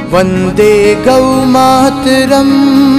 वंदे गौ मातरम।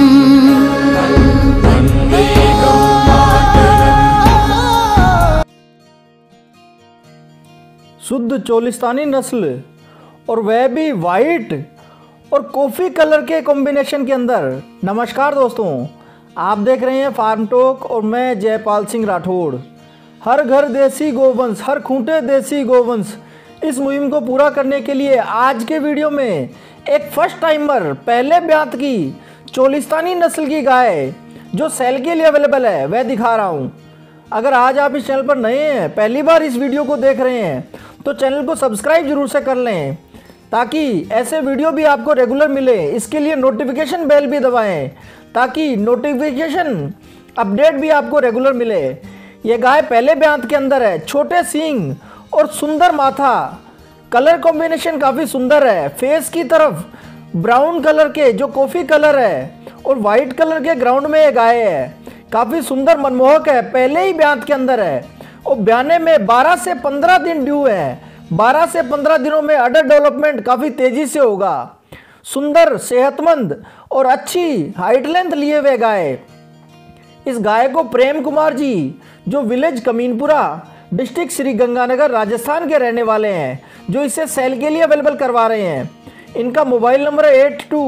शुद्ध चोलिस्तानी नस्ल और वह भी वाइट और कॉफ़ी कलर के कॉम्बिनेशन के अंदर। नमस्कार दोस्तों, आप देख रहे हैं फार्म टॉक और मैं जयपाल सिंह राठौड़। हर घर देसी गोवंश, हर खूंटे देसी गोवंश, इस मुहिम को पूरा करने के लिए आज के वीडियो में एक फर्स्ट टाइमर पहले ब्यात की चोलिस्तानी नस्ल की गाय जो सेल के लिए अवेलेबल है वह दिखा रहा हूँ। अगर आज आप इस चैनल पर नए हैं, पहली बार इस वीडियो को देख रहे हैं, तो चैनल को सब्सक्राइब जरूर से कर लें ताकि ऐसे वीडियो भी आपको रेगुलर मिले। इसके लिए नोटिफिकेशन बेल भी दबाएं ताकि नोटिफिकेशन अपडेट भी आपको रेगुलर मिले। ये गाय पहले ब्यात के अंदर है, छोटे सींग और सुंदर माथा, कलर कॉम्बिनेशन काफ़ी सुंदर है। फेस की तरफ ब्राउन कलर के जो कॉफ़ी कलर है और वाइट कलर के ग्राउंड में ये गाय है, काफ़ी सुंदर मनमोहक है। पहले ही ब्यात के अंदर है और ब्याने में 12 से 15 दिन ड्यू है। 12 से 15 दिनों में अडर डेवलपमेंट काफ़ी तेज़ी से होगा। सुंदर, सेहतमंद और अच्छी हाइट लेंथ लिए हुए गाय। इस गाय को प्रेम कुमार जी जो विलेज कमीनपुरा, डिस्ट्रिक्ट श्री गंगानगर, राजस्थान के रहने वाले हैं, जो इसे सेल के लिए अवेलेबल करवा रहे हैं। इनका मोबाइल नंबर है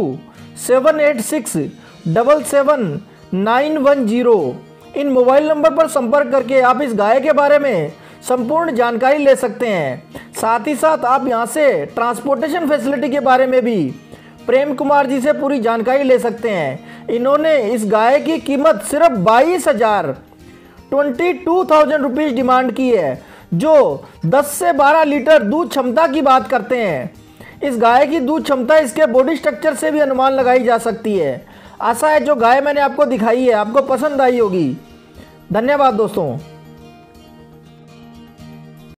8278677910। इन मोबाइल नंबर पर संपर्क करके आप इस गाय के बारे में संपूर्ण जानकारी ले सकते हैं। साथ ही साथ आप यहां से ट्रांसपोर्टेशन फैसिलिटी के बारे में भी प्रेम कुमार जी से पूरी जानकारी ले सकते हैं। इन्होंने इस गाय की कीमत सिर्फ 22,000 रुपीज़ डिमांड की है, जो 10 से 12 लीटर दूध क्षमता की बात करते हैं। इस गाय की दूध क्षमता इसके बॉडी स्ट्रक्चर से भी अनुमान लगाई जा सकती है। आशा है जो गाय मैंने आपको दिखाई है आपको पसंद आई होगी। धन्यवाद दोस्तों।